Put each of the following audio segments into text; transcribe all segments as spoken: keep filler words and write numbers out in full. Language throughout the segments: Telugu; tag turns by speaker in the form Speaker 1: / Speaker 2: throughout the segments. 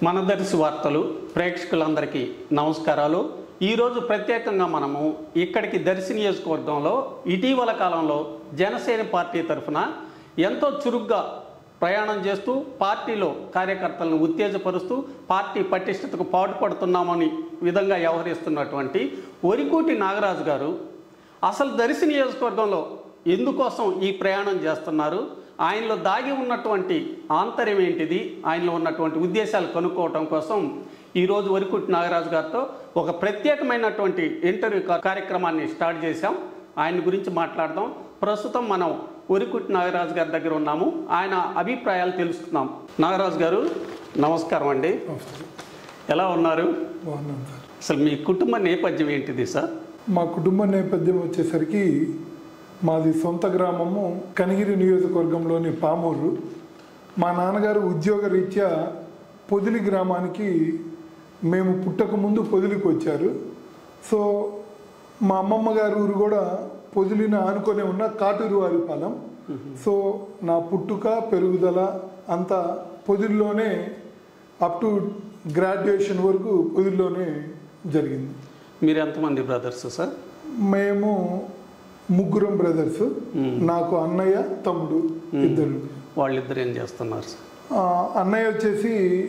Speaker 1: మన దర్శి వార్తలు ప్రేక్షకులందరికీ నమస్కారాలు। ఈరోజు ప్రత్యేకంగా మనము ఇక్కడికి దర్శి నియోజకవర్గంలో ఇటీవల కాలంలో జనసేన పార్టీ తరఫున ఎంతో చురుగ్గా ప్రయాణం చేస్తూ పార్టీలో కార్యకర్తలను ఉత్తేజపరుస్తూ పార్టీ పటిష్టతకు పాటుపడుతున్నామని విధంగా వ్యవహరిస్తున్నటువంటి వరికోటి నాగరాజు గారు అసలు దర్శి నియోజకవర్గంలో ఎందుకోసం ఈ ప్రయాణం చేస్తున్నారు, ఆయనలో దాగి ఉన్నటువంటి ఆంతర్యం ఏంటిది, ఆయనలో ఉన్నటువంటి ఉద్దేశాలు కనుక్కోవటం కోసం ఈరోజు వరికోటి నాగరాజు గారితో ఒక ప్రత్యేకమైనటువంటి ఇంటర్వ్యూ కార్యక్రమాన్ని స్టార్ట్ చేశాం। ఆయన గురించి మాట్లాడదాం। ప్రస్తుతం మనం వరికోటి నాగరాజు గారి దగ్గర ఉన్నాము, ఆయన అభిప్రాయాలు తెలుసుకుందాం। నాగరాజు గారు నమస్కారం అండి, ఎలా ఉన్నారు? అసలు మీ కుటుంబ నేపథ్యం ఏంటిది సార్?
Speaker 2: మా కుటుంబ నేపథ్యం వచ్చేసరికి మాది సొంత గ్రామము కనిగిరి నియోజకవర్గంలోని పామూరు। మా నాన్నగారు ఉద్యోగ రీత్యా పొదిలి గ్రామానికి మేము పుట్టక ముందు పొదిలికి వచ్చారు। సో మా అమ్మమ్మ గారి ఊరు కూడా పొదిలిని ఆనుకొని ఉన్న కాటూరు వారిపాలెం। సో నా పుట్టుక పెరుగుదల అంతా పొదిలిలోనే అప్ టు గ్రాడ్యుయేషన్ వరకు పొదిలిలోనే జరిగింది।
Speaker 1: మీరు ఎంతమంది బ్రదర్స్ సార్?
Speaker 2: మేము ముగ్గురం బ్రదర్స్, నాకు అన్నయ్య తమ్ముడు ఇద్దరు।
Speaker 1: వాళ్ళిద్దరు ఏం చేస్తున్నారు సార్?
Speaker 2: అన్నయ్య వచ్చేసి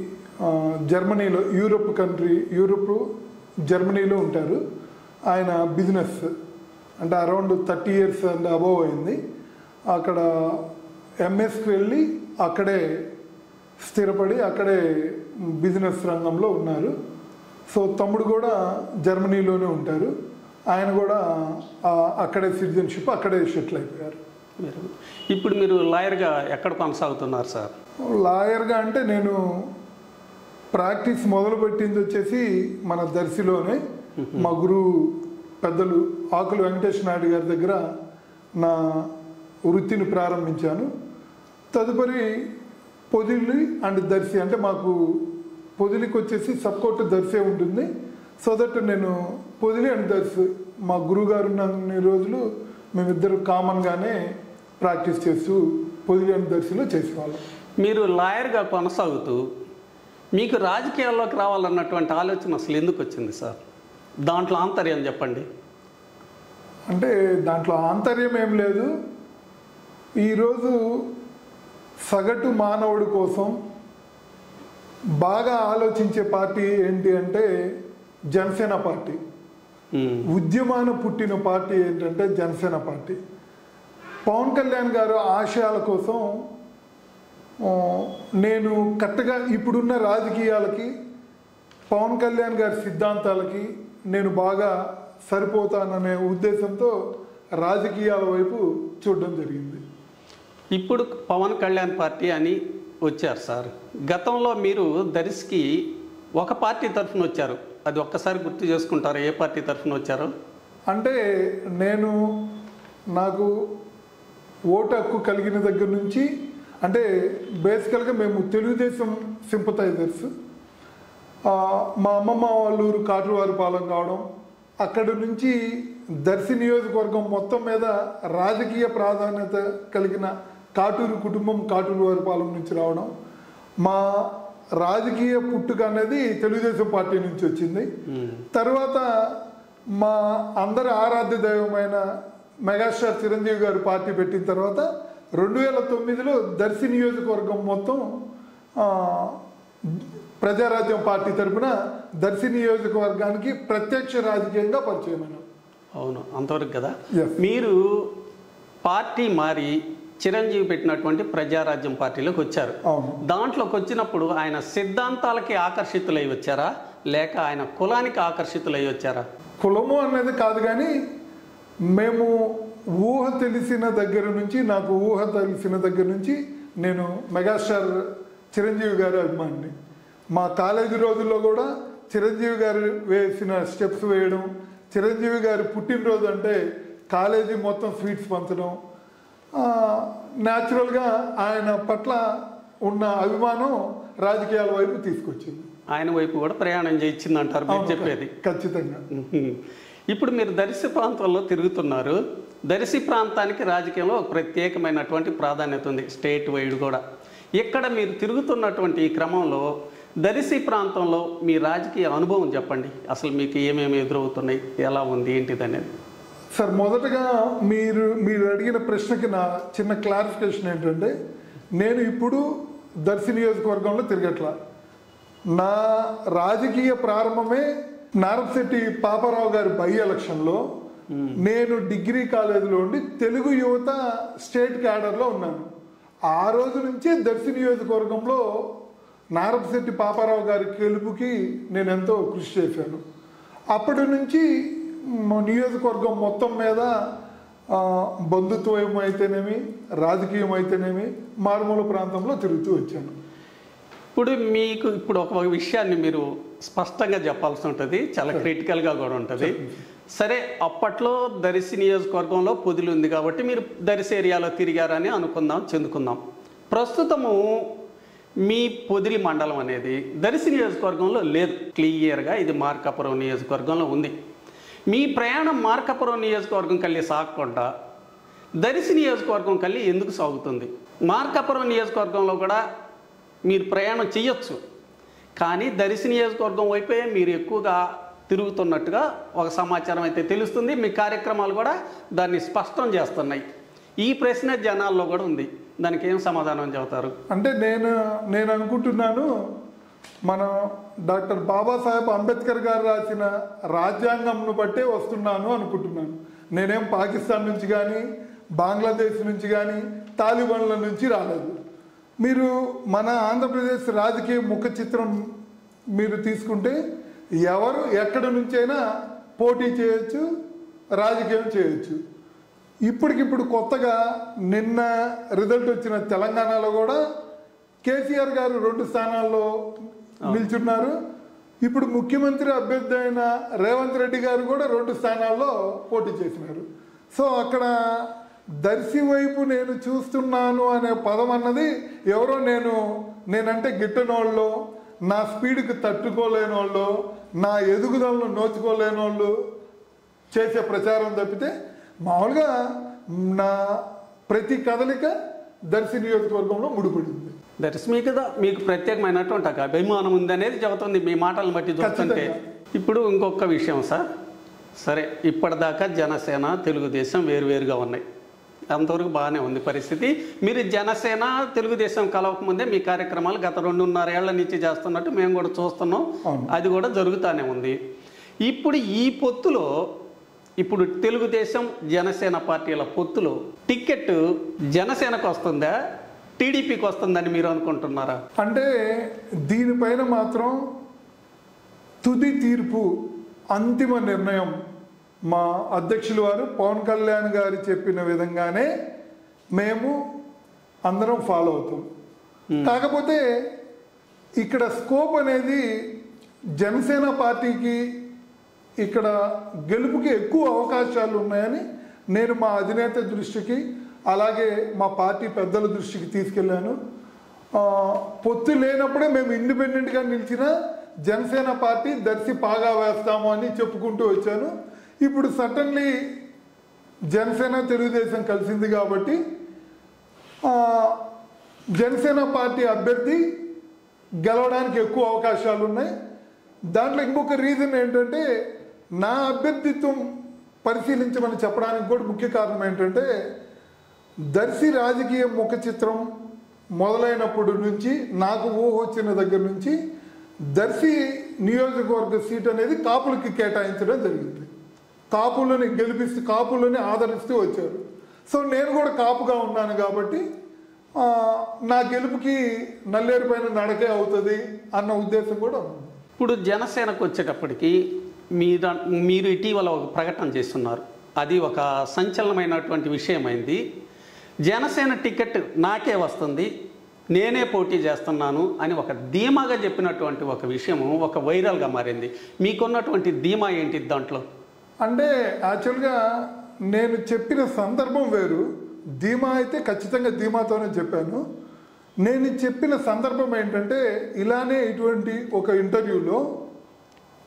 Speaker 2: జర్మనీలో యూరోప్ కంట్రీ యూరోప్ జర్మనీలో ఉంటారు। ఆయన బిజినెస్ అంటే around thirty years and above అయింది। అక్కడ ఎంఎస్కి వెళ్ళి అక్కడే స్థిరపడి అక్కడే బిజినెస్ రంగంలో ఉన్నారు। సో తమ్ముడు కూడా జర్మనీలోనే ఉంటారు, ఆయన కూడా అక్కడే సిటిజన్షిప్ అక్కడే సెటిల్ అయిపోయారు।
Speaker 1: ఇప్పుడు మీరు లాయర్గా ఎక్కడ కొనసాగుతున్నారు సార్?
Speaker 2: లాయర్గా అంటే నేను ప్రాక్టీస్ మొదలుపెట్టింది వచ్చేసి మన దర్శిలోనే మా గురువు పెద్దలు ఆకులు వెంకటేష్ నాయుడు గారి దగ్గర నా వృత్తిని ప్రారంభించాను। తదుపరి పొదిలి అండ్ దర్శి అంటే మాకు పొదిలికి వచ్చేసి సబ్ కోర్టు దర్శే ఉంటుంది। సో దట్ నేను పొదిలి అండ్ దర్శి మా గురువుగారు ఉన్నన్ని రోజులు మేమిద్దరు కామన్గానే ప్రాక్టీస్ చేస్తూ పొదిలి అండ్ దర్శిలో చేసేవాళ్ళం।
Speaker 1: మీరు లాయర్గా కొనసాగుతూ మీకు రాజకీయాల్లోకి రావాలన్నటువంటి ఆలోచన అసలు ఎందుకు వచ్చింది సార్? దాంట్లో ఆంతర్యం చెప్పండి।
Speaker 2: అంటే దాంట్లో ఆంతర్యం ఏం లేదు, ఈరోజు సగటు మానవుడి కోసం బాగా ఆలోచించే పార్టీ ఏంటి అంటే జనసేన పార్టీ। ఉద్యమాన పుట్టిన పార్టీ ఏంటంటే జనసేన పార్టీ। పవన్ కళ్యాణ్ గారు ఆశయాల కోసం నేను కరెక్ట్గా ఇప్పుడున్న రాజకీయాలకి పవన్ కళ్యాణ్ గారి సిద్ధాంతాలకి నేను బాగా సరిపోతాననే ఉద్దేశంతో రాజకీయాల వైపు చూడడం జరిగింది।
Speaker 1: ఇప్పుడు పవన్ కళ్యాణ్ పార్టీ అని వచ్చారు సార్, గతంలో మీరు దర్శికి ఒక పార్టీ తరఫున వచ్చారు, అది ఒక్కసారి గుర్తు చేసుకుంటారు, ఏ పార్టీ తరఫున వచ్చారు?
Speaker 2: అంటే నేను నాకు ఓటు హక్కు కలిగిన దగ్గర నుంచి అంటే బేసికల్గా మేము తెలుగుదేశం సింపథైజర్స్। మా అమ్మమ్మ వాళ్ళ ఊరు కాటూరువారిపాలెం కావడం, అక్కడి నుంచి దర్శి నియోజకవర్గం మొత్తం మీద రాజకీయ ప్రాధాన్యత కలిగిన కాటూరు కుటుంబం కాటూరువారిపాలెం నుంచి రావడం, మా రాజకీయ పుట్టుక అనేది తెలుగుదేశం పార్టీ నుంచి వచ్చింది। తర్వాత మా అందరి ఆరాధ్య దైవమైన మెగాస్టార్ చిరంజీవి గారు పార్టీ పెట్టిన తర్వాత రెండు వేల తొమ్మిదిలో దర్శి నియోజకవర్గం మొత్తం ప్రజారాజ్యం పార్టీ తరఫున దర్శి నియోజకవర్గానికి ప్రత్యక్ష రాజకీయంగా పరిచయమైన।
Speaker 1: అవును, అంతవరకు కదా। మీరు పార్టీ మారి చిరంజీవి పెట్టినటువంటి ప్రజారాజ్యం పార్టీలోకి వచ్చారు, దాంట్లోకి వచ్చినప్పుడు ఆయన సిద్ధాంతాలకి ఆకర్షితులై వచ్చారా లేక ఆయన కులానికి ఆకర్షితులై వచ్చారా?
Speaker 2: కులము అనేది కాదు, కానీ మేము ఊహ తెలిసిన దగ్గర నుంచి నాకు ఊహ తెలిసిన దగ్గర నుంచి నేను మెగాస్టార్ చిరంజీవి గారి అభిమానిని। మా కాలేజీ రోజుల్లో కూడా చిరంజీవి గారు వేసిన స్టెప్స్ వేయడం, చిరంజీవి గారి పుట్టినరోజు అంటే కాలేజీ మొత్తం స్వీట్స్ పంచడం, న్యాచురల్గా ఆయన పట్ల ఉన్న అభిమానం రాజకీయాల వైపు తీసుకొచ్చింది।
Speaker 1: ఆయన వైపు కూడా ప్రయాణం చేయించింది అంటారు మీరు చెప్పేది?
Speaker 2: ఖచ్చితంగా।
Speaker 1: ఇప్పుడు మీరు దర్శి ప్రాంతంలో తిరుగుతున్నారు, దర్శి ప్రాంతానికి రాజకీయంలో ఒక ప్రత్యేకమైనటువంటి ప్రాధాన్యత ఉంది, స్టేట్ వైడ్ కూడా। ఇక్కడ మీరు తిరుగుతున్నటువంటి ఈ క్రమంలో దరిసి ప్రాంతంలో మీ రాజకీయ అనుభవం చెప్పండి. అసలు మీకు ఏమేమి ఎదురవుతున్నాయి, ఎలా ఉంది, ఏంటిది అనేది.
Speaker 2: సార్, మొదటగా మీరు మీరు అడిగిన ప్రశ్నకి నా చిన్న క్లారిఫికేషన్ ఏంటంటే, నేను ఇప్పుడు దర్శి నియోజకవర్గంలో తిరగట్లా. నా రాజకీయ ప్రారంభమే నారపశెట్టి పాపారావు గారి బై ఎలక్షన్లో నేను డిగ్రీ కాలేజీలో ఉండి తెలుగు యువత స్టేట్ క్యాడర్లో ఉన్నాను. ఆ రోజు నుంచి దర్శి నియోజకవర్గంలో నారపశెట్టి పాపారావు గారి గెలుపుకి నేను ఎంతో కృషి చేశాను. అప్పటి నుంచి నియోజకవర్గం మొత్తం మీద బంధుత్వం అయితేనేమి, రాజకీయం అయితేనేమి మారుమూల ప్రాంతంలో తిరుగుతూ వచ్చాను.
Speaker 1: ఇప్పుడు మీకు ఇప్పుడు ఒక విషయాన్ని మీరు స్పష్టంగా చెప్పాల్సి ఉంటుంది, చాలా క్రిటికల్గా కూడా ఉంటుంది. సరే, అప్పట్లో దరిసి నియోజకవర్గంలో పొదిలి ఉంది కాబట్టి మీరు దరిసి ఏరియాలో తిరిగారని అనుకుందాం, చెందుకుందాం. ప్రస్తుతము మీ పొదిలి మండలం అనేది దరిసి నియోజకవర్గంలో లేదు. క్లియర్గా ఇది మార్కాపురం నియోజకవర్గంలో ఉంది. మీ ప్రయాణం మార్కాపురం నియోజకవర్గం కల్లి సాగకుండా దరిసి నియోజకవర్గం కల్లి ఎందుకు సాగుతుంది? మార్కాపురం నియోజకవర్గంలో కూడా మీరు ప్రయాణం చేయొచ్చు, కానీ దరిసి నియోజకవర్గం వైపే మీరు ఎక్కువగా తిరుగుతున్నట్టుగా ఒక సమాచారం అయితే తెలుస్తుంది. మీ కార్యక్రమాలు కూడా దాన్ని స్పష్టం చేస్తున్నాయి. ఈ ప్రశ్న జనాల్లో కూడా ఉంది. దానికి ఏం సమాధానం చెబుతారు?
Speaker 2: అంటే నేను నేను అనుకుంటున్నాను, మన డాక్టర్ బాబాసాహెబ్ అంబేద్కర్ గారు రాసిన రాజ్యాంగంను బట్టే వస్తున్నాను అనుకుంటున్నాను. నేనేం పాకిస్తాన్ నుంచి కానీ, బంగ్లాదేశ్ నుంచి కానీ, తాలిబాన్ల నుంచి రాలేదు. మీరు మన ఆంధ్రప్రదేశ్ రాజకీయ ముఖ చిత్రం మీరు తీసుకుంటే ఎవరు ఎక్కడి నుంచైనా పోటీ చేయొచ్చు, రాజకీయం చేయొచ్చు. ఇప్పటికిప్పుడు కొత్తగా నిన్న రిజల్ట్ వచ్చిన తెలంగాణలో కూడా కేసీఆర్ గారు రెండు స్థానాల్లో నిల్చున్నారు. ఇప్పుడు ముఖ్యమంత్రి అభ్యర్థి అయిన రేవంత్ రెడ్డి గారు కూడా రెండు స్థానాల్లో పోటీ చేసినారు. సో అక్కడ దర్శి వైపు నేను చూస్తున్నాను అనే పదం అన్నది ఎవరో నేను నేనంటే గిట్టనోళ్ళు, నా స్పీడ్కి తట్టుకోలేని వాళ్ళు, నా ఎదుగుదలను నోచుకోలేని వాళ్ళు చేసే ప్రచారం తప్పితే మామూలుగా నా ప్రతి కదలిక దర్శి నియోజకవర్గంలో ముడిపడింది.
Speaker 1: దర్శి మీకు మీకు ప్రత్యేకమైనటువంటి ఒక అభిమానం ఉందనేది చెబుతుంది మీ మాటలను బట్టి చూస్తుంటే. ఇప్పుడు ఇంకొక విషయం సార్, సరే ఇప్పటిదాకా జనసేన తెలుగుదేశం వేరువేరుగా ఉన్నాయి, అంతవరకు బాగానే ఉంది పరిస్థితి. మీరు జనసేన తెలుగుదేశం కలవకముందే మీ కార్యక్రమాలు గత రెండున్నర ఏళ్ల నుంచి చేస్తున్నట్టు మేము కూడా చూస్తున్నాం, అది కూడా జరుగుతూనే ఉంది. ఇప్పుడు ఈ పొత్తులో ఇప్పుడు తెలుగుదేశం జనసేన పార్టీల పొత్తులో టికెట్ జనసేనకు వస్తుందా, టీడీపీకి వస్తుందని మీరు అనుకుంటున్నారా?
Speaker 2: అంటే దీనిపైన మాత్రం తుది తీర్పు, అంతిమ నిర్ణయం మా అధ్యక్షులు వారు పవన్ కళ్యాణ్ గారు చెప్పిన విధంగానే మేము అందరం ఫాలో అవుతాం. కాకపోతే ఇక్కడ స్కోప్ అనేది జనసేన పార్టీకి ఇక్కడ గెలుపుకి ఎక్కువ అవకాశాలు ఉన్నాయని నేను మా అధినేత దృష్టికి, అలాగే మా పార్టీ పెద్దల దృష్టికి తీసుకెళ్ళాను. పొత్తు లేనప్పుడే మేము ఇండిపెండెంట్గా నిలిచిన జనసేన పార్టీ దర్శి పాగా వేస్తాము అని చెప్పుకుంటూ వచ్చాను. ఇప్పుడు సడన్లీ జనసేన తెలుగుదేశం కలిసింది కాబట్టి జనసేన పార్టీ అభ్యర్థి గెలవడానికి ఎక్కువ అవకాశాలు ఉన్నాయి. దాంట్లో ఇంకొక రీజన్ ఏంటంటే, నా అభ్యర్థిత్వం పరిశీలించమని చెప్పడానికి కూడా ముఖ్య కారణం ఏంటంటే, దర్శి రాజకీయ ముఖ చిత్రం మొదలైనప్పటి నుంచి నాకు ఊహ వచ్చిన దగ్గర నుంచి దర్శి నియోజకవర్గ సీట్ అనేది కాపులకి కేటాయించడం జరిగింది. కాపులని గెలిపిస్తూ కాపులని ఆదరిస్తూ వచ్చారు. సో నేను కూడా కాపుగా ఉన్నాను కాబట్టి నా గెలుపుకి నల్లేరు పైన నడకే అవుతుంది అన్న ఉద్దేశం కూడా ఉంది.
Speaker 1: ఇప్పుడు జనసేనకు వచ్చేటప్పటికి మీరు మీరు ఇటీవల ఒక ప్రకటన చేస్తున్నారు, అది ఒక సంచలనమైనటువంటి విషయమైంది. జనసేన టికెట్ నాకే వస్తుంది, నేనే పోటీ చేస్తున్నాను అని ఒక ధీమాగా చెప్పినటువంటి ఒక విషయము ఒక వైరల్గా మారింది. మీకున్నటువంటి ధీమా ఏంటి దాంట్లో?
Speaker 2: అంటే యాక్చువల్గా నేను చెప్పిన సందర్భం వేరు. ధీమా అయితే ఖచ్చితంగా ధీమాతోనే చెప్పాను. నేను చెప్పిన సందర్భం ఏంటంటే, ఇలానే ఇటువంటి ఒక ఇంటర్వ్యూలో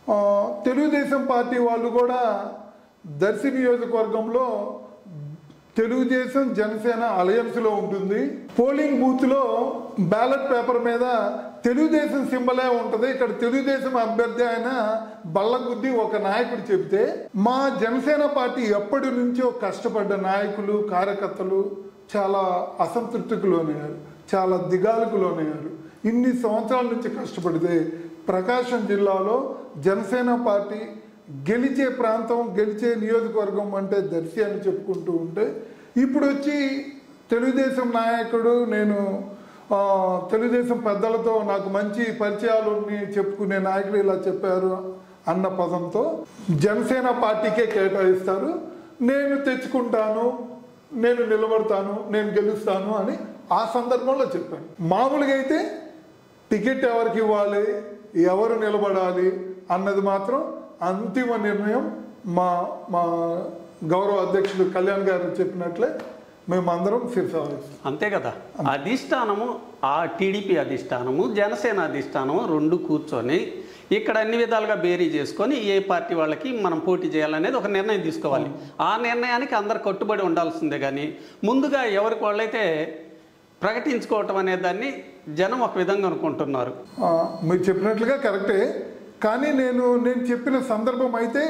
Speaker 2: తెలుగుదేశం పార్టీ వాళ్ళు కూడా దర్శి నియోజకవర్గంలో తెలుగుదేశం జనసేన అలయన్స్లో ఉంటుంది. పోలింగ్ బూత్లో బ్యాలెట్ పేపర్ మీద తెలుగుదేశం సింబలే ఉంటుంది. ఇక్కడ తెలుగుదేశం అభ్యర్థి అయిన బల్లగుద్ది ఒక నాయకుడు చెబితే మా జనసేన పార్టీ ఎప్పటి నుంచో కష్టపడ్డ నాయకులు కార్యకర్తలు చాలా అసంతృప్తికి లోనయ్యారు, చాలా దిగాలకు లోనయ్యారు. ఇన్ని సంవత్సరాల నుంచి కష్టపడితే ప్రకాశం జిల్లాలో జనసేన పార్టీ గెలిచే ప్రాంతం గెలిచే నియోజకవర్గం అంటే దర్శి అని చెప్పుకుంటూ ఉంటే ఇప్పుడు వచ్చి తెలుగుదేశం నాయకుడు నేను తెలుగుదేశం పెద్దలతో నాకు మంచి పరిచయాలు చెప్పుకునే నాయకులు ఇలా చెప్పారు అన్న పదంతో జనసేన పార్టీకే కేటాయిస్తారు. నేను తెచ్చుకుంటాను, నేను నిలబడతాను, నేను గెలుస్తాను అని ఆ సందర్భంలో చెప్పాను. మామూలుగా అయితే టికెట్ ఎవరికి ఇవ్వాలి, ఎవరు నిలబడాలి అన్నది మాత్రం అంతిమ నిర్ణయం మా మా గౌరవ అధ్యక్షుడు కళ్యాణ్ గారు చెప్పినట్లే మేమందరం శిరసావహిస్తాం.
Speaker 1: అంతే కదా. అధిష్టానము ఆ టీడీపీ అధిష్టానము జనసేన అధిష్టానము రెండు కూర్చొని ఇక్కడ అన్ని విధాలుగా బేరీ చేసుకొని ఏ పార్టీ వాళ్ళకి మనం పోటీ చేయాలనేది ఒక నిర్ణయం తీసుకోవాలి. ఆ నిర్ణయానికి అందరు కట్టుబడి ఉండాల్సిందే. కానీ ముందుగా ఎవరికి వాళ్ళైతే ప్రకటించుకోవటం అనే దాన్ని జనం ఒక విధంగా అనుకుంటున్నారు.
Speaker 2: మీరు చెప్పినట్లుగా కరెక్టే. కానీ నేను నేను చెప్పిన సందర్భం అయితే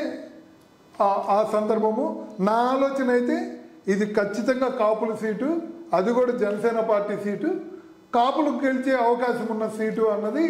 Speaker 2: ఆ సందర్భము నా ఆలోచన అయితే ఇది ఖచ్చితంగా కాపుల సీటు, అది కూడా జనసేన పార్టీ సీటు, కాపులకు గెలిచే అవకాశం ఉన్న సీటు అన్నది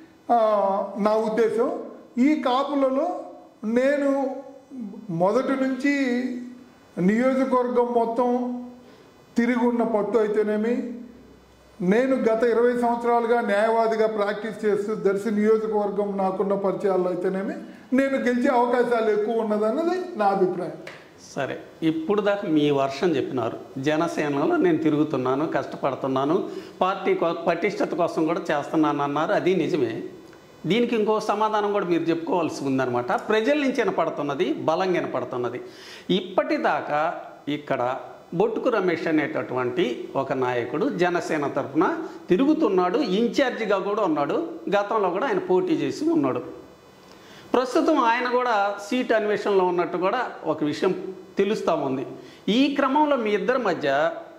Speaker 2: నా ఉద్దేశం. ఈ కాపులలో నేను మొదటి నుంచి నియోజకవర్గం మొత్తం తిరిగి ఉన్న పట్టు అయితేనేమి, నేను గత ఇరవై సంవత్సరాలుగా న్యాయవాదిగా ప్రాక్టీస్ చేస్తూ దర్శి నియోజకవర్గం నాకున్న పరిచయాల్లో అయితేనేమి నేను గెలిచే అవకాశాలు ఎక్కువ ఉన్నదన్నది నా అభిప్రాయం.
Speaker 1: సరే, ఇప్పుడు దాకా మీ వర్షం చెప్పినారు. జనసేనలో నేను తిరుగుతున్నాను, కష్టపడుతున్నాను, పార్టీ పటిష్టత కోసం కూడా చేస్తున్నాను అన్నారు. అది నిజమే. దీనికి ఇంకో సమాధానం కూడా మీరు చెప్పుకోవాల్సి ఉందన్నమాట. ప్రజల నుంచి వినపడుతున్నది, బలంగా వినపడుతున్నది. ఇప్పటిదాకా ఇక్కడ బొట్టుకు రమేష్ అనేటటువంటి ఒక నాయకుడు జనసేన తరఫున తిరుగుతున్నాడు, ఇన్ఛార్జిగా కూడా ఉన్నాడు. గతంలో కూడా ఆయన పోటీ చేసి ఉన్నాడు. ప్రస్తుతం ఆయన కూడా సీట్ అన్వేషణలో ఉన్నట్టు కూడా ఒక విషయం తెలుస్తూ ఉంది. ఈ క్రమంలో మీ ఇద్దరి మధ్య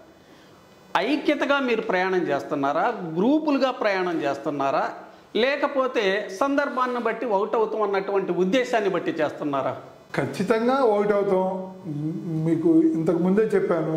Speaker 1: ఐక్యతగా మీరు ప్రయాణం చేస్తున్నారా, గ్రూపులుగా ప్రయాణం చేస్తున్నారా, లేకపోతే సందర్భాన్ని బట్టి అవుట్ అవుతాం అన్నటువంటి ఉద్దేశాన్ని బట్టి చేస్తున్నారా?
Speaker 2: ఖచ్చితంగా ఒకటి అవుతాం. మీకు ఇంతకు ముందే చెప్పాను,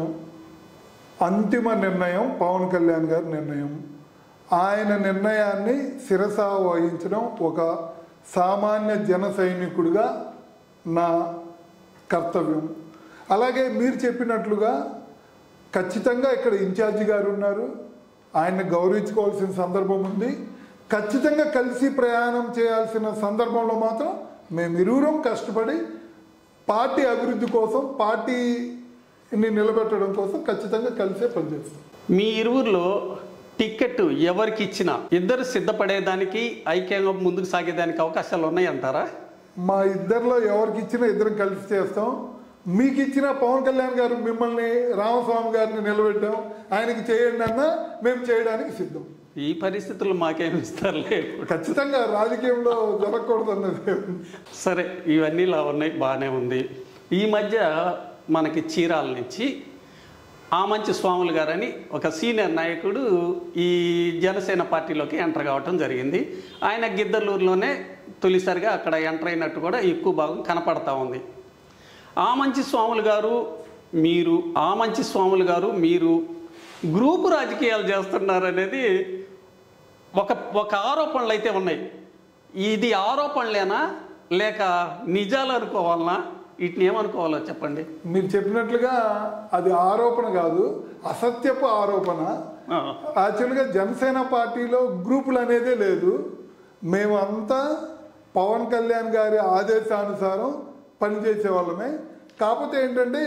Speaker 2: అంతిమ నిర్ణయం పవన్ కళ్యాణ్ గారి నిర్ణయం. ఆయన నిర్ణయాన్ని శిరస వహించడం ఒక సామాన్య జన సైనికుడిగా నా కర్తవ్యం. అలాగే మీరు చెప్పినట్లుగా ఖచ్చితంగా ఇక్కడ ఇన్ఛార్జి గారు ఉన్నారు, ఆయన్ని గౌరవించుకోవాల్సిన సందర్భం ఉంది. ఖచ్చితంగా కలిసి ప్రయాణం చేయాల్సిన సందర్భంలో మాత్రం మేము ఇరువురం కష్టపడి పార్టీ అభివృద్ధి కోసం, పార్టీని నిలబెట్టడం కోసం ఖచ్చితంగా కలిసే పనిచేస్తాం.
Speaker 1: మీ ఇరువురిలో టికెట్ ఎవరికి ఇచ్చినా ఇద్దరు సిద్ధపడేదానికి, ఐక్యంగా ముందుకు సాగేదానికి అవకాశాలు ఉన్నాయంటారా?
Speaker 2: మా ఇద్దరిలో ఎవరికి ఇచ్చినా ఇద్దరం కలిసి చేస్తాం. మీకు ఇచ్చిన పవన్ కళ్యాణ్ గారు మిమ్మల్ని రామస్వామి గారిని నిలబెట్టాం, ఆయనకి చేయండి అన్నా మేము చేయడానికి సిద్ధం.
Speaker 1: ఈ పరిస్థితుల్లో మాకేమి ఇస్తారులే.
Speaker 2: ఖచ్చితంగా రాజకీయంలో జరగకూడదు అన్నది.
Speaker 1: సరే, ఇవన్నీ ఇలా ఉన్నాయి, బాగానే ఉంది. ఈ మధ్య మనకి చీరాల నుంచి ఆమంచి స్వాములు గారని ఒక సీనియర్ నాయకుడు ఈ జనసేన పార్టీలోకి ఎంటర్ కావటం జరిగింది. ఆయన గిద్దలూరులోనే తొలిసారిగా అక్కడ ఎంటర్ అయినట్టు కూడా ఎక్కువ భాగం కనపడతా ఉంది. ఆమంచి స్వాములు గారు మీరు ఆమంచి స్వాములు గారు మీరు గ్రూపు రాజకీయాలు చేస్తున్నారనేది ఒక ఒక ఆరోపణలు అయితే ఉన్నాయి. ఇది ఆరోపణలేనా లేక నిజాలు అనుకోవాలనా? వీటిని ఏమనుకోవాలో చెప్పండి.
Speaker 2: మీరు చెప్పినట్లుగా అది ఆరోపణ కాదు, అసత్యపు ఆరోపణ. యాక్చువల్గా జనసేన పార్టీలో గ్రూపులు అనేదే లేదు. మేమంతా పవన్ కళ్యాణ్ గారి ఆదేశానుసారం పనిచేసే వాళ్ళమే. కాకపోతే ఏంటంటే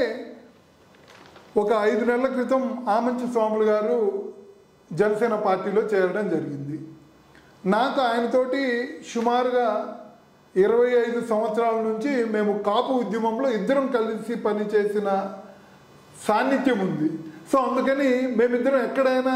Speaker 2: ఒక ఐదు నెలల క్రితం ఆమంచి స్వాములు గారు జనసేన పార్టీలో చేరడం జరిగింది. నాకు ఆయనతోటి సుమారుగా ఇరవై ఐదు సంవత్సరాల నుంచి మేము కాపు ఉద్యమంలో ఇద్దరం కలిసి పనిచేసిన సాన్నిధ్యం ఉంది. సో అందుకని మేమిద్దరం ఎక్కడైనా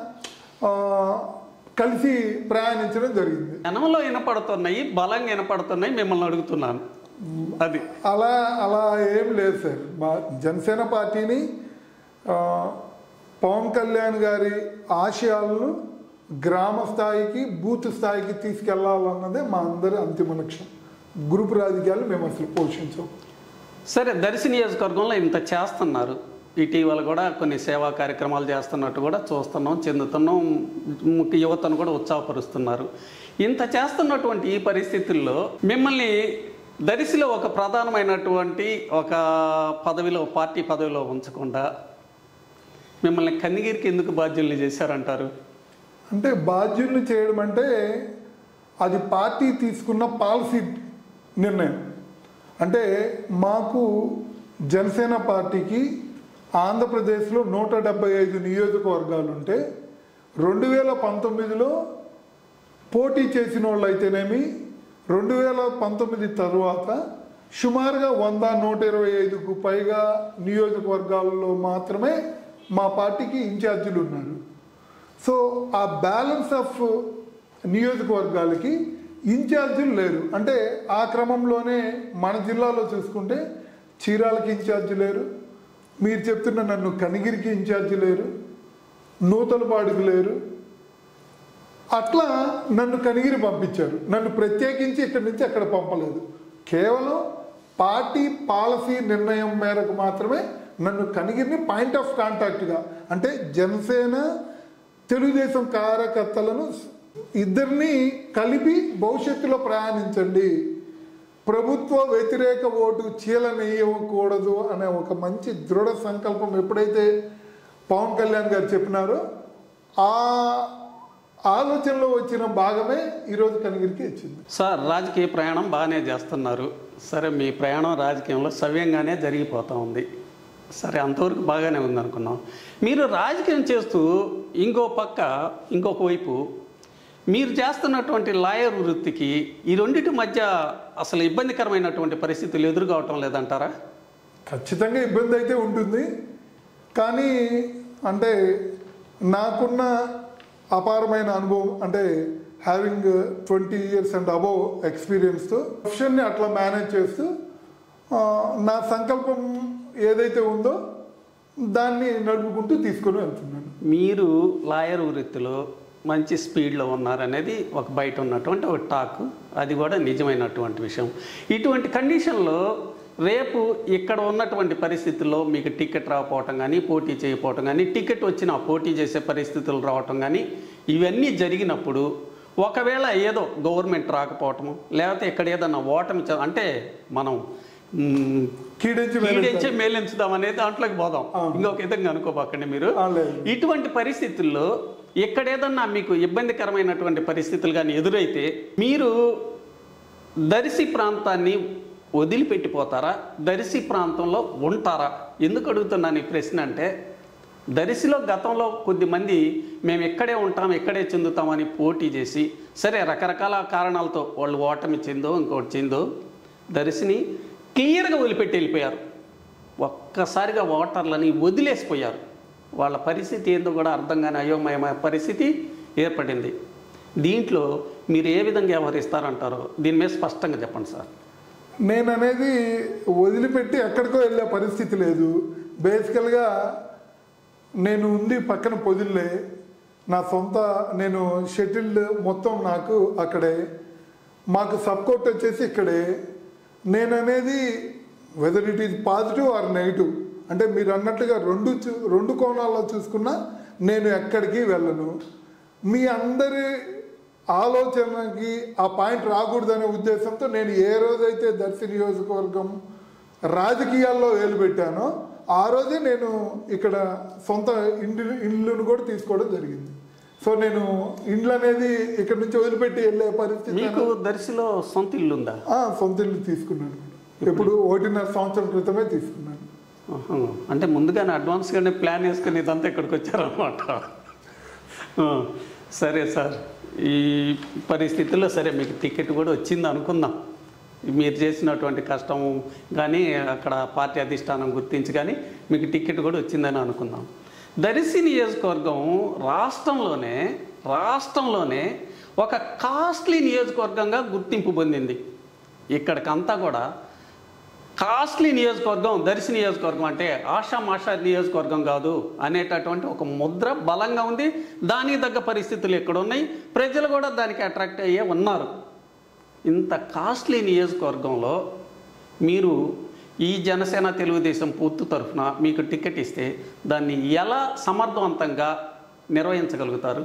Speaker 2: కలిసి ప్రయాణించడం జరిగింది.
Speaker 1: జనంలో వినపడుతున్నాయి, బలంగా వినపడుతున్నాయి, మిమ్మల్ని అడుగుతున్నాను. అది
Speaker 2: అలా అలా ఏం లేదు సార్. మా జనసేన పార్టీని ఆ, పవన్ కళ్యాణ్ గారి ఆశయాలను గ్రామ స్థాయికి బూత్ స్థాయికి తీసుకెళ్లాలన్నదే మా అందరి అంతిమ లక్ష్యం. గ్రూప్ రాజకీయాలు మేము అసలు పోషించాం.
Speaker 1: సరే, దర్శి నియోజకవర్గంలో ఇంత చేస్తున్నారు, ఇటీవల కూడా కొన్ని సేవా కార్యక్రమాలు చేస్తున్నట్టు కూడా చూస్తున్నాం, చెందుతున్నాం, ముఖ్య యువతను కూడా ఉత్సాహపరుస్తున్నారు. ఇంత చేస్తున్నటువంటి ఈ పరిస్థితుల్లో మిమ్మల్ని దర్శిలో ఒక ప్రధానమైనటువంటి ఒక పదవిలో, పార్టీ పదవిలో ఉంచకుండా మిమ్మల్ని కన్నగిరికి ఎందుకు బాధ్యుల్ని చేశారంటారు?
Speaker 2: అంటే బాధ్యుల్ని చేయడం అంటే అది పార్టీ తీసుకున్న పాలసీ నిర్ణయం. అంటే మాకు జనసేన పార్టీకి ఆంధ్రప్రదేశ్లో నూట డెబ్బై ఐదు నియోజకవర్గాలు ఉంటే రెండు వేల పంతొమ్మిదిలో పోటీ చేసిన వాళ్ళు అయితేనేమి, రెండు వేల పంతొమ్మిది తరువాత సుమారుగా వంద నూట ఇరవై ఐదుకు పైగా నియోజకవర్గాల్లో మాత్రమే మా పార్టీకి ఇన్ఛార్జీలు ఉన్నారు. సో ఆ బ్యాలెన్స్ ఆఫ్ నియోజకవర్గాలకి ఇన్ఛార్జీలు లేరు. అంటే ఆ క్రమంలోనే మన జిల్లాలో చూసుకుంటే చీరాలకి ఇన్ఛార్జి లేరు, మీరు చెప్తున్న నన్ను కనిగిరికి ఇన్ఛార్జి లేరు, నూతలపాడుకు లేరు. అట్లా నన్ను కనిగిరి పంపించారు. నన్ను ప్రత్యేకించి ఇక్కడి నుంచి అక్కడ పంపలేదు. కేవలం పార్టీ పాలసీ నిర్ణయం మేరకు మాత్రమే నన్ను కనిగిరిని పాయింట్ ఆఫ్ కాంటాక్ట్గా, అంటే జనసేన తెలుగుదేశం కార్యకర్తలను ఇద్దరిని కలిపి భవిష్యత్తులో ప్రయాణించండి, ప్రభుత్వ వ్యతిరేక ఓటు చీలనేయకూడదు అనే ఒక మంచి దృఢ సంకల్పం ఎప్పుడైతే పవన్ కళ్యాణ్ గారు చెప్పినారో ఆ ఆలోచనలో వచ్చిన భాగమే ఈరోజు కనిగిరికి వచ్చింది.
Speaker 1: సార్, రాజకీయ ప్రయాణం బాగానే చేస్తున్నారు. సరే, మీ ప్రయాణం రాజకీయంలో సవ్యంగానే జరిగిపోతూ ఉంది. సరే, అంతవరకు బాగానే ఉంది అనుకున్నాం. మీరు రాజకీయం చేస్తూ ఇంకో పక్క ఇంకొక వైపు మీరు చేస్తున్నటువంటి లాయర్ వృత్తికి ఈ రెండింటి మధ్య అసలు ఇబ్బందికరమైనటువంటి పరిస్థితులు ఎదురుకావటం లేదంటారా?
Speaker 2: ఖచ్చితంగా ఇబ్బంది అయితే ఉంటుంది. కానీ అంటే నాకున్న అపారమైన అనుభవం, అంటే having twenty years and above ఎక్స్పీరియన్స్తో ప్రొఫెషన్ని అట్లా మేనేజ్ చేస్తూ నా సంకల్పం ఏదైతే ఉందో దాన్ని నడుపుకుంటూ తీసుకొని వెళ్తున్నాను.
Speaker 1: మీరు లాయర్ వృత్తిలో మంచి స్పీడ్లో ఉన్నారనేది ఒక బయట ఉన్నటువంటి ఒక టాక్, అది కూడా నిజమైనటువంటి విషయం. ఇటువంటి కండిషన్లో రేపు ఇక్కడ ఉన్నటువంటి పరిస్థితుల్లో మీకు టికెట్ రాకపోవటం కానీ, పోటీ చేయకపోవటం కానీ, టికెట్ వచ్చిన పోటీ చేసే పరిస్థితులు రావటం కానీ, ఇవన్నీ జరిగినప్పుడు ఒకవేళ ఏదో గవర్నమెంట్ రాకపోవటము, లేకపోతే ఇక్కడ ఏదన్నా ఓటమి, అంటే మనం కీడించే మేలెంచుదాం అనేది దాంట్లోకి పోదాం, ఇంకొక విధంగా అనుకోబాకండి మీరు. ఇటువంటి పరిస్థితుల్లో ఇక్కడ ఏదన్నా మీకు ఇబ్బందికరమైనటువంటి పరిస్థితులు కానీ ఎదురైతే మీరు దర్శి ప్రాంతాన్ని వదిలిపెట్టిపోతారా, దర్శి ప్రాంతంలో ఉంటారా? ఎందుకు అడుగుతున్నాను ఈ ప్రశ్న అంటే, దర్శిలో గతంలో కొద్దిమంది మేము ఎక్కడే ఉంటాం, ఎక్కడే చెందుతామని పోటీ చేసి, సరే రకరకాల కారణాలతో వాళ్ళు ఓటమి చెందో ఇంకోటి చెందో దర్శిని క్లియర్గా వదిలిపెట్టి వెళ్ళిపోయారు. ఒక్కసారిగా ఓటర్లని వదిలేసిపోయారు. వాళ్ళ పరిస్థితి ఏందో కూడా అర్థం కాని అయోమయమైన పరిస్థితి ఏర్పడింది. దీంట్లో మీరు ఏ విధంగా వ్యవహరిస్తారంటారో దీని మీద స్పష్టంగా చెప్పండి సార్.
Speaker 2: నేను అనేది వదిలిపెట్టి ఎక్కడికో వెళ్ళే పరిస్థితి లేదు. బేసికల్గా నేను ఉంది పక్కన పొదిల్లే, నా సొంత, నేను షటిల్డ్ మొత్తం నాకు అక్కడే, మాకు సబ్కోర్ట్ వచ్చేసి ఇక్కడే. నేను అనేది whether it is positive or negative, అంటే మీరు అన్నట్టుగా రెండు రెండు కోణాల్లో చూసుకున్నా నేను ఎక్కడికి వెళ్ళను. మీ అందరి ఆలోచనకి ఆ పాయింట్ రాకూడదనే ఉద్దేశంతో నేను ఏ రోజైతే దర్శి నియోజకవర్గం రాజకీయాల్లో వేలుపెట్టానో ఆ రోజే నేను ఇక్కడ సొంత ఇంటి ఇల్లును కూడా తీసుకోవడం జరిగింది. సో నేను ఇండ్లు అనేది ఇక్కడ నుంచి వదిలిపెట్టి వెళ్ళే పరిస్థితి.
Speaker 1: మీకు దర్శిలో సొంత ఇల్లు ఉందా?
Speaker 2: సొంత ఇల్లు తీసుకున్నాను. ఎప్పుడు ఒకటిన్నర సంవత్సరం క్రితమే తీసుకున్నాను.
Speaker 1: అంటే ముందుగానే అడ్వాన్స్గానే ప్లాన్ వేసుకుని ఇదంతా ఇక్కడికి వచ్చారనమాట. సరే సార్, ఈ పరిస్థితుల్లో సరే మీకు టికెట్ కూడా వచ్చింది అనుకుందాం. మీరు చేసినటువంటి కష్టం కానీ అక్కడ పార్టీ అధిష్టానం గుర్తించి కానీ మీకు టికెట్ కూడా వచ్చిందని అనుకుందాం. దర్శి నియోజకవర్గం రాష్ట్రంలోనే రాష్ట్రంలోనే ఒక కాస్ట్లీ నియోజకవర్గంగా గుర్తింపు పొందింది. ఇక్కడికంతా కూడా కాస్ట్లీ నియోజకవర్గం దర్శి నియోజకవర్గం అంటే ఆషామాషా నియోజకవర్గం కాదు అనేటటువంటి ఒక ముద్ర బలంగా ఉంది. దానికి తగ్గ పరిస్థితులు ఇక్కడ ఉన్నాయి. ప్రజలు కూడా దానికి అట్రాక్ట్ అయ్యే ఉన్నారు. ఇంత కాస్ట్లీ నియోజకవర్గంలో మీరు ఈ జనసేన తెలుగుదేశం పూర్తి తరఫున మీకు టికెట్ ఇస్తే దాన్ని ఎలా సమర్థవంతంగా నిర్వహించగలుగుతారు?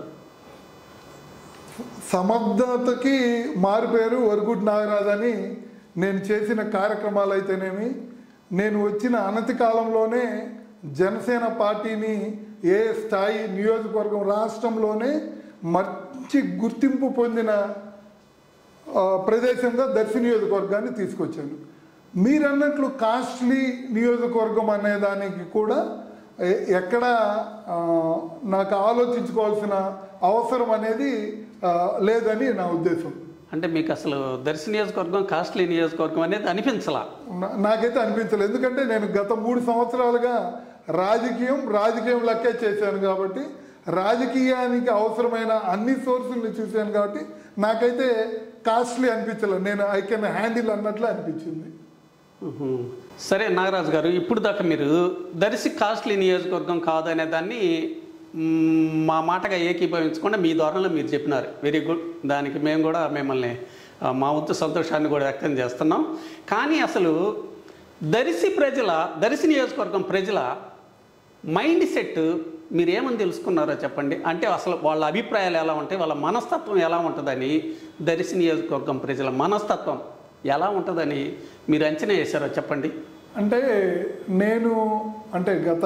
Speaker 2: సమర్థతకి మారుపేరు వరగుడ్ నాగరాజ్ అని నేను చేసిన కార్యక్రమాలు అయితేనేమి, నేను వచ్చిన అనతి కాలంలోనే జనసేన పార్టీని ఏ స్థాయి నియోజకవర్గం రాష్ట్రంలోనే మంచి గుర్తింపు పొందిన ప్రదేశంగా దర్శి నియోజకవర్గాన్ని తీసుకొచ్చాను. మీరన్నట్లు కాస్ట్లీ నియోజకవర్గం అనే దానికి కూడా ఎక్కడ నాకు ఆలోచించుకోవాల్సిన అవసరం అనేది లేదని నా ఉద్దేశం.
Speaker 1: అంటే మీకు అసలు దర్శి నియోజకవర్గం కాస్ట్లీ నియోజకవర్గం అనేది అనిపించలా?
Speaker 2: నాకైతే అనిపించలేదు. ఎందుకంటే నేను గత మూడు సంవత్సరాలుగా రాజకీయం రాజకీయం లెక్కే చేశాను కాబట్టి, రాజకీయానికి అవసరమైన అన్ని సోర్సుల్ని చూశాను కాబట్టి నాకైతే కాస్ట్లీ అనిపించలేదు. నేను ఐ కెన్ హ్యాండిల్ అన్నట్లు అనిపించింది.
Speaker 1: సరే నాగరాజు గారు, ఇప్పుడు దాకా మీరు దర్శి కాస్ట్లీ నియోజకవర్గం కాదనే దాన్ని మా మాటగా ఏకీభవించకుండా మీ ధోరణిలో మీరు చెప్పినారు. Very good. దానికి మేము కూడా మిమ్మల్ని మా వంతు సంతోషాన్ని కూడా వ్యక్తం చేస్తున్నాం. కానీ అసలు దర్శి ప్రజల దర్శి నియోజకవర్గం ప్రజల మైండ్ సెట్ మీరు ఏమని తెలుసుకున్నారో చెప్పండి. అంటే అసలు వాళ్ళ అభిప్రాయాలు ఎలా ఉంటాయి, వాళ్ళ మనస్తత్వం ఎలా ఉంటుందని, దర్శి నియోజకవర్గం ప్రజల మనస్తత్వం ఎలా ఉంటుందని మీరు అంచనా వేశారో చెప్పండి.
Speaker 2: అంటే నేను అంటే గత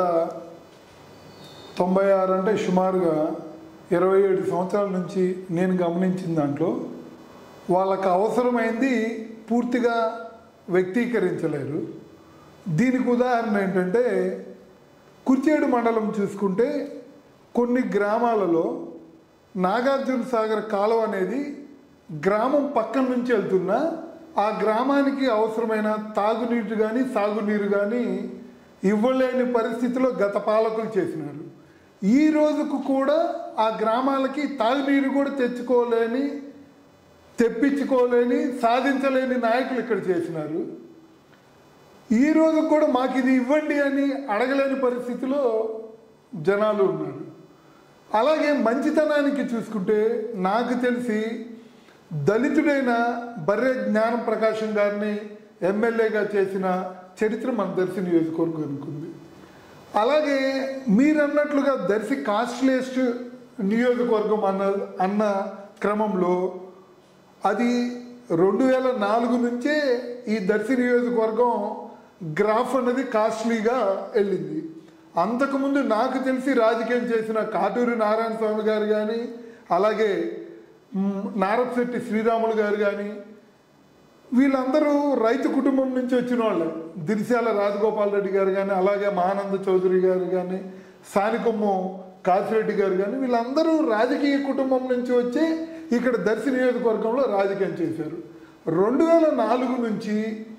Speaker 2: తొంభై ఆరు అంటే సుమారుగా ఇరవై ఏడు సంవత్సరాల నుంచి నేను గమనించిన దాంట్లో వాళ్ళకు అవసరమైంది పూర్తిగా వ్యక్తీకరించలేరు. దీనికి ఉదాహరణ ఏంటంటే, కుర్చేడు మండలం చూసుకుంటే కొన్ని గ్రామాలలో నాగార్జున సాగర్ కాలువ అనేది గ్రామం పక్కన నుంచి వెళ్తున్నా ఆ గ్రామానికి అవసరమైన తాగునీరు కానీ సాగునీరు కానీ ఇవ్వలేని పరిస్థితిలో గత పాలకులు చేసినారు. ఈ రోజుకు కూడా ఆ గ్రామాలకి తాగునీరు కూడా తెచ్చుకోలేని తెప్పించుకోలేని సాధించలేని నాయకులు ఇక్కడ చేసినారు. ఈ రోజు కూడా మాకు ఇది ఇవ్వండి అని అడగలేని పరిస్థితిలో జనాలు ఉన్నారు. అలాగే మంచితనానికి చూసుకుంటే నాకు తెలిసి దళితుడైన బర్రె జ్ఞానం ప్రకాశం గారిని ఎమ్మెల్యేగా చేసిన చరిత్ర మన దర్శి నియోజకవర్గానికి ఉంది. అలాగే మీరన్నట్లుగా దర్శి కాస్ట్లీయెస్ట్ నియోజకవర్గం అన్న అన్న క్రమంలో అది రెండు వేల నాలుగు నుంచే ఈ దర్శి నియోజకవర్గం గ్రాఫ్ అన్నది కాస్ట్లీగా వెళ్ళింది. అంతకుముందు నాకు తెలిసి రాజకీయం చేసిన కాటూరి నారాయణ స్వామి గారు కానీ, అలాగే నారపశెట్టి శ్రీరాములు గారు కానీ, వీళ్ళందరూ రైతు కుటుంబం నుంచి వచ్చిన వాళ్ళే. దిరిశాల రాజగోపాల్ రెడ్డి గారు కానీ, అలాగే మహానంద చౌదరి గారు కానీ, సానికొమ్ము కాసిరెడ్డి గారు కానీ, వీళ్ళందరూ రాజకీయ కుటుంబం నుంచి వచ్చి ఇక్కడ దర్శి నియోజకవర్గంలో రాజకీయం చేశారు. రెండు వేల నాలుగు నుంచి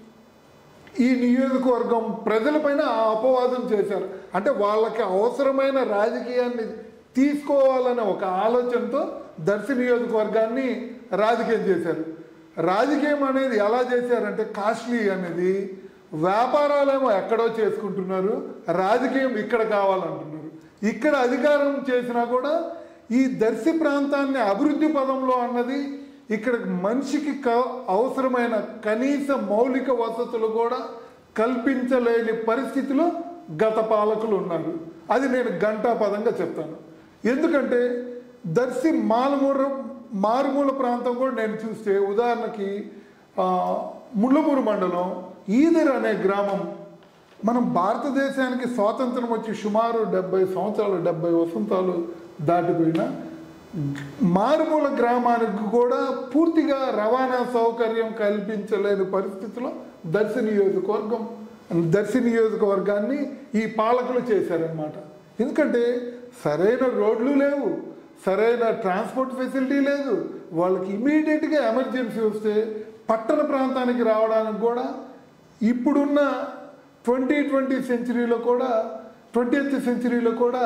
Speaker 2: ఈ నియోజకవర్గం ప్రజలపైన ఆ అపవాదం చేశారు. అంటే వాళ్ళకి అవసరమైన రాజకీయాన్ని తీసుకోవాలనే ఒక ఆలోచనతో దర్శి నియోజకవర్గాన్ని రాజకీయం చేశారు. రాజకీయం అనేది ఎలా చేశారంటే, కాస్ట్లీ అనేది వ్యాపారాలేమో ఎక్కడో చేసుకుంటున్నారు, రాజకీయం ఇక్కడ కావాలంటున్నారు. ఇక్కడ అధికారం చేసినా కూడా ఈ దర్శి ప్రాంతాన్ని అభివృద్ధి పదంలో అన్నది ఇక్కడ మనిషికి క అవసరమైన కనీస మౌలిక వసతులు కూడా కల్పించలేని పరిస్థితిలో గత పాలకులు ఉన్నారు. అది నేను ఘంటాపదంగా చెప్తాను. ఎందుకంటే దర్శి మారుమూల మారుమూల ప్రాంతం కూడా నేను చూస్తే, ఉదాహరణకి ముళ్ళమూరు మండలం ఈదర్ అనే గ్రామం, మనం భారతదేశానికి స్వాతంత్రం వచ్చి సుమారు డెబ్బై సంవత్సరాలు డెబ్బై వసంతాలు దాటిపోయిన మారుమూల గ్రామానికి కూడా పూర్తిగా రవాణా సౌకర్యం కల్పించలేని పరిస్థితిలో దర్శి నియోజకవర్గం దర్శి నియోజకవర్గాన్ని ఈ పాలకులు చేశారనమాట. ఎందుకంటే సరైన రోడ్లు లేవు, సరైన ట్రాన్స్పోర్ట్ ఫెసిలిటీ లేదు. వాళ్ళకి ఇమీడియట్గా ఎమర్జెన్సీ వస్తే పట్టణ ప్రాంతానికి రావడానికి కూడా ఇప్పుడున్న ట్వంటీ ట్వంటీ సెంచరీలో కూడా ట్వంటీయత్ సెంచరీలో కూడా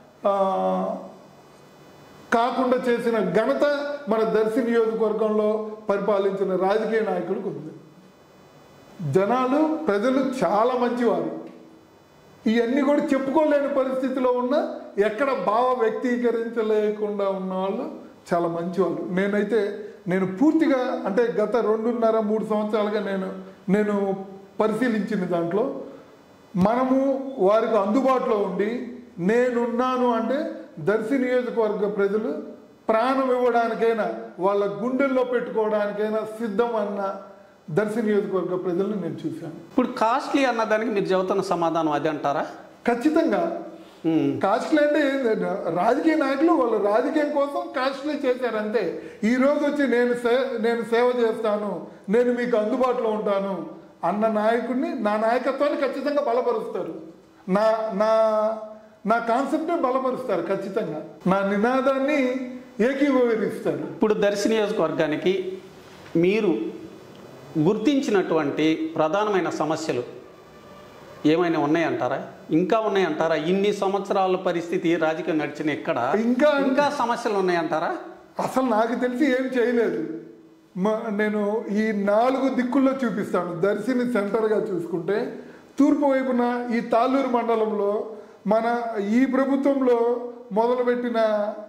Speaker 2: కాకుండా చేసిన ఘనత మన దర్శి నియోజకవర్గంలో పరిపాలించిన రాజకీయ నాయకులకు ఉంది. జనాలు ప్రజలు చాలా మంచివారు. ఇవన్నీ కూడా చెప్పుకోలేని పరిస్థితిలో ఉన్న ఎక్కడ భావ వ్యక్తీకరించలేకుండా ఉన్న వాళ్ళు చాలా మంచివాళ్ళు. నేనైతే నేను పూర్తిగా అంటే గత రెండున్నర మూడు సంవత్సరాలుగా నేను నేను పరిశీలించిన దాంట్లో మనము వారికి అందుబాటులో ఉండి నేనున్నాను అంటే దర్శి నియోజకవర్గ ప్రజలు ప్రాణం ఇవ్వడానికైనా వాళ్ళ గుండెల్లో పెట్టుకోవడానికైనా సిద్ధం అన్న దర్శి నియోజకవర్గ ప్రజలను నేను చూశాను.
Speaker 1: ఇప్పుడు కాస్ట్లీ అన్నదానికి మీరు చెబుతున్న సమాధానం అది అంటారా?
Speaker 2: ఖచ్చితంగా కాస్ట్లీ అంటే రాజకీయ నాయకులు వాళ్ళు రాజకీయం కోసం కాస్ట్లీ చేశారంతే. ఈ రోజు వచ్చి నేను సే నేను సేవ చేస్తాను, నేను మీకు అందుబాటులో ఉంటాను అన్న నాయకుడిని నా నాయకత్వాన్ని ఖచ్చితంగా బలపరుస్తారు. నా నా నా కాన్సెప్టే బలపరుస్తారు. ఖచ్చితంగా నా నినాదాన్ని ఏకీభవిస్తారు.
Speaker 1: ఇప్పుడు దర్శి నియోజకవర్గానికి మీరు గుర్తించినటువంటి ప్రధానమైన సమస్యలు ఏమైనా ఉన్నాయంటారా? ఇంకా ఉన్నాయంటారా? ఇన్ని సంవత్సరాల పరిస్థితి రాజకీయం నడిచిన ఇక్కడ
Speaker 2: ఇంకా
Speaker 1: ఇంకా సమస్యలు ఉన్నాయంటారా?
Speaker 2: అసలు నాకు తెలిసి ఏం చేయలేదు. నేను ఈ నాలుగు దిక్కుల్లో చూపిస్తాను. దర్శిని సెంటర్గా చూసుకుంటే తూర్పు వైపున ఈ తాళ్ళూరు మండలంలో మన ఈ ప్రభుత్వంలో మొదలుపెట్టిన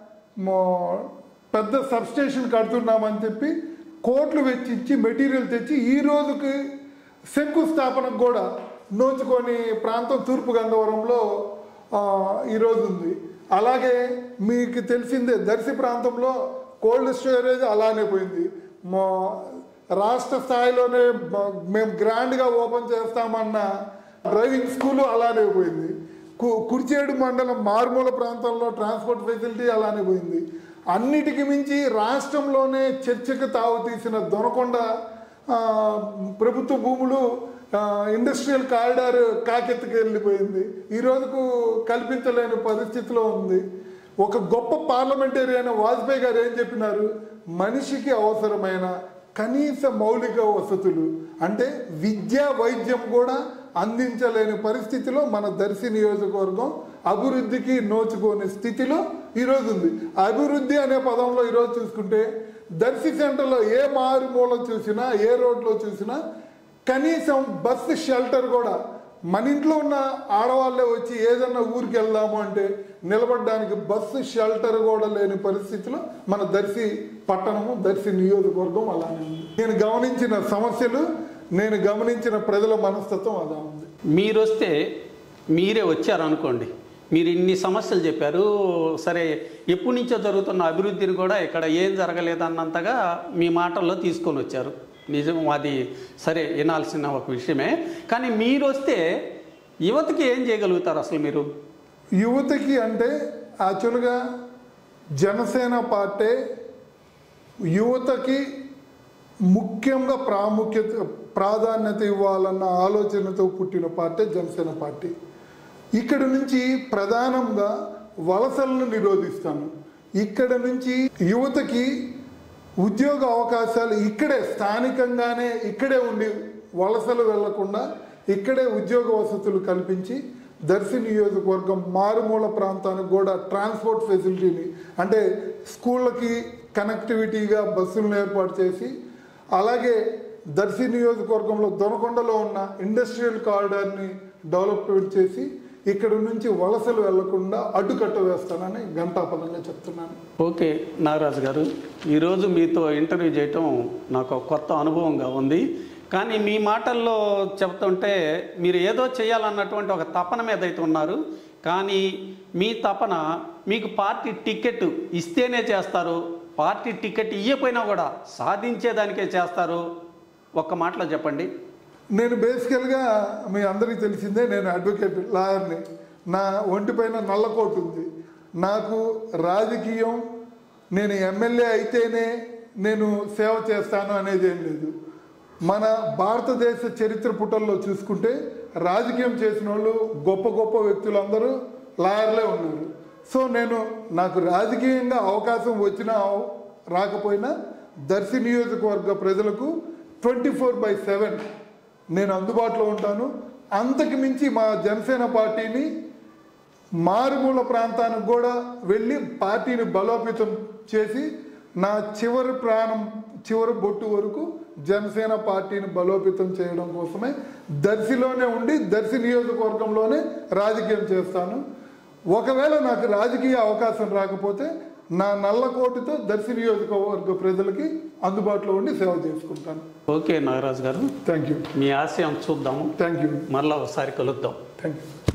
Speaker 2: పెద్ద సబ్స్టేషన్ కడుతున్నామని చెప్పి కోట్లు వెచ్చించి మెటీరియల్ తెచ్చి ఈ రోజుకి శంకుస్థాపనకు కూడా నోచుకొని ప్రాంతం తూర్పు గంగవరంలో ఈరోజు ఉంది. అలాగే మీకు తెలిసిందే దర్శి ప్రాంతంలో కోల్డ్ స్టోరేజ్ అలానే పోయింది. మా రాష్ట్ర స్థాయిలోనే మేము గ్రాండ్గా ఓపెన్ చేస్తామన్న డ్రైవింగ్ స్కూలు అలానే పోయింది. కు కుర్చేడు మండలం మారుమూల ప్రాంతంలో ట్రాన్స్పోర్ట్ ఫెసిలిటీ అలానే పోయింది. అన్నిటికి మించి రాష్ట్రంలోనే చర్చకు తావు తీసిన దొనకొండ ప్రభుత్వ భూములు ఇండస్ట్రియల్ కారిడార్ కాకెత్తుకు వెళ్ళిపోయింది. ఈ రోజుకు కల్పించలేని పరిస్థితిలో ఉంది. ఒక గొప్ప పార్లమెంటేరియన్ వాజ్పేయి గారు ఏం చెప్పినారు? మనిషికి అవసరమైన కనీస మౌలిక వసతులు అంటే విద్య వైద్యం కూడా అందించలేని పరిస్థితిలో మన దర్శి నియోజకవర్గం అభివృద్ధికి నోచుకోని స్థితిలో ఈరోజు ఉంది. అభివృద్ధి అనే పదంలో ఈరోజు చూసుకుంటే దర్శి సెంటర్లో ఏ మారుమూల చూసినా ఏ రోడ్లో చూసినా కనీసం బస్సు షెల్టర్ కూడా మన ఇంట్లో ఉన్న ఆడవాళ్ళే వచ్చి ఏదన్నా ఊరికి వెళ్దాము అంటే నిలబడడానికి బస్సు షెల్టర్ కూడా లేని పరిస్థితిలో మన దర్శి పట్టణము దర్శి నియోజకవర్గం అలానే ఉంది. నేను గమనించిన సమస్యలు, నేను గమనించిన ప్రజల మనస్తత్వం అలా ఉంది.
Speaker 1: మీరు వస్తే మీరే వచ్చారనుకోండి, మీరు ఇన్ని సమస్యలు చెప్పారు, సరే ఎప్పటి నుంచో జరుగుతున్న అభివృద్ధిని కూడా ఇక్కడ ఏం జరగలేదన్నంతగా మీ మాటల్లో తీసుకొని వచ్చారు. నిజం, అది సరే వినాల్సిన ఒక విషయమే. కానీ మీరు వస్తే యువతకి ఏం చేయగలుగుతారు అసలు మీరు?
Speaker 2: యువతకి అంటే యాక్చువల్గా జనసేన పార్టీ యువతకి ముఖ్యంగా ప్రాముఖ్యత ప్రాధాన్యత ఇవ్వాలన్న ఆలోచనతో పుట్టిన పార్టీ జనసేన పార్టీ. ఇక్కడ నుంచి ప్రధానంగా వలసలను నిరోధిస్తాను. ఇక్కడ నుంచి యువతకి ఉద్యోగ అవకాశాలు ఇక్కడే స్థానికంగానే ఇక్కడే ఉండి వలసలు వెళ్లకుండా ఇక్కడే ఉద్యోగ వసతులు కల్పించి దర్శి నియోజకవర్గం మారుమూల ప్రాంతానికి కూడా ట్రాన్స్పోర్ట్ ఫెసిలిటీని అంటే స్కూళ్ళకి కనెక్టివిటీగా బస్సులను ఏర్పాటు చేసి, అలాగే దర్శి నియోజకవర్గంలో దొనకొండలో ఉన్న ఇండస్ట్రియల్ కారిడార్ని డెవలప్మెంట్ చేసి ఇక్కడ నుంచి వలసలు వెళ్లకుండా అడ్డుకట్ట వేస్తానని ఘంటాపదంగా చెప్తున్నాను.
Speaker 1: ఓకే నాగరాజు గారు, ఈరోజు మీతో ఇంటర్వ్యూ చేయటం నాకు కొత్త అనుభవంగా ఉంది. కానీ మీ మాటల్లో చెప్తుంటే మీరు ఏదో చేయాలన్నటువంటి ఒక తపన మీద అయితే ఉన్నారు. కానీ మీ తపన మీకు పార్టీ టికెట్ ఇస్తేనే చేస్తారు, పార్టీ టికెట్ ఇవ్వకపోయినా కూడా సాధించేదానికే చేస్తారు. ఒక్క మాటలో చెప్పండి.
Speaker 2: నేను బేసికల్గా మీ అందరికీ తెలిసిందే, నేను అడ్వకేట్ లాయర్ని. నా ఒంటిపైన నల్లకోటు ఉంది. నాకు రాజకీయం నేను ఎమ్మెల్యే అయితేనే నేను సేవ చేస్తాను అనేది ఏం లేదు. మన భారతదేశ చరిత్ర పుటల్లో చూసుకుంటే రాజకీయం చేసిన వాళ్ళు గొప్ప గొప్ప వ్యక్తులందరూ లాయర్లే ఉన్నారు. సో నేను నాకు రాజకీయంగా అవకాశం వచ్చినా రాకపోయినా దర్శి నియోజకవర్గ ప్రజలకు ట్వంటీ ఫోర్ బై సెవెన్ నేను అందుబాటులో ఉంటాను. అంతకు మించి మా జనసేన పార్టీని మారుమూల ప్రాంతానికి కూడా వెళ్ళి పార్టీని బలోపేతం చేసి నా చివరి ప్రాణం చివరి బొట్టు వరకు జనసేన పార్టీని బలోపేతం చేయడం కోసమే దర్శిలోనే ఉండి దర్శి నియోజకవర్గంలోనే రాజకీయం చేస్తాను. ఒకవేళ నాకు రాజకీయ అవకాశం రాకపోతే నా నల్లకోటితో దర్శి నియోజకవర్గ ప్రజలకి అందుబాటులో ఉండి సేవ చేసుకుంటాను.
Speaker 1: ఓకే నాగరాజు గారు,
Speaker 2: థ్యాంక్ యూ.
Speaker 1: మీ ఆశయం చూద్దాము.
Speaker 2: Thank you.
Speaker 1: మరలా ఒకసారి కలుద్దాం.
Speaker 2: Thank you.